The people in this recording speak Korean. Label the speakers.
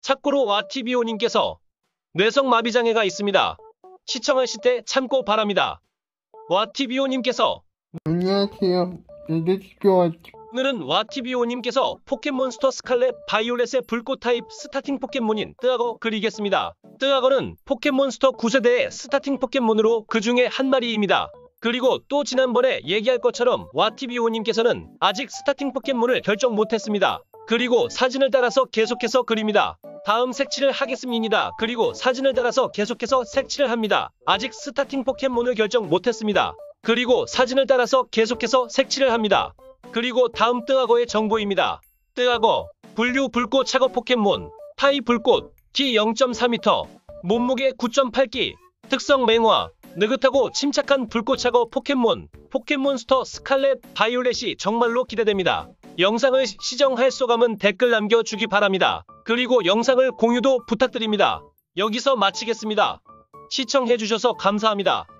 Speaker 1: 참고로 와티비오님께서 뇌성마비장애가 있습니다. 시청하실 때 참고 바랍니다. 와티비오님께서
Speaker 2: 안녕하세요. 랜더스교
Speaker 1: 오늘은 와티비오님께서 포켓몬스터 스칼렛 바이올렛의 불꽃 타입 스타팅 포켓몬인 뜨악어 그리겠습니다. 뜨악어는 포켓몬스터 9세대의 스타팅 포켓몬으로 그 중에 한 마리입니다. 그리고 또 지난번에 얘기할 것처럼 와티비오님께서는 아직 스타팅 포켓몬을 결정 못했습니다. 그리고 사진을 따라서 계속해서 그립니다. 다음 색칠을 하겠습니다. 그리고 사진을 따라서 계속해서 색칠을 합니다. 아직 스타팅 포켓몬을 결정 못했습니다. 그리고 사진을 따라서 계속해서 색칠을 합니다. 그리고 다음 뜨악어의 정보입니다. 뜨악어, 분류 불꽃 차거 포켓몬, 타입 불꽃, 키 0.4m, 몸무게 9.8kg, 특성 맹화, 느긋하고 침착한 불꽃 차거 포켓몬, 포켓몬스터 스칼렛 바이올렛이 정말로 기대됩니다. 영상을 시청할 소감은 댓글 남겨주기 바랍니다. 그리고 영상을 공유도 부탁드립니다. 여기서 마치겠습니다. 시청해주셔서 감사합니다.